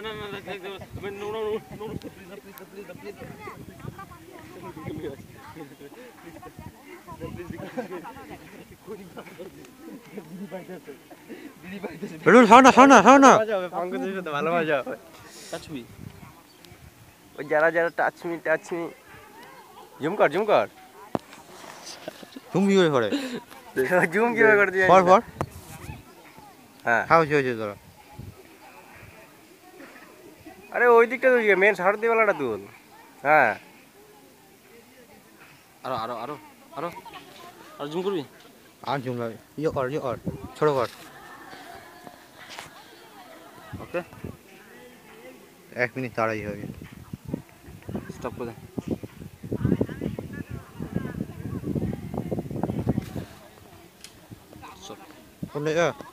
Rule খাও না ভালো মজা হবে। ওই যারা যারা টাচ মি জুম কর তুমি কি করে জুম কিভাবে করে দিয়ে পর হ্যাঁ খাও হয়েছে তোরা আরে ওই দিকটা তুই মেন শার্ট দিওয়ালাটা তুল হ্যাঁ আরো জুম করবি আর জুম লাগে ইয়ে কর ছোট কর ওকে 1 মিনিট তাড়াই হবে স্টপ করে দে কোন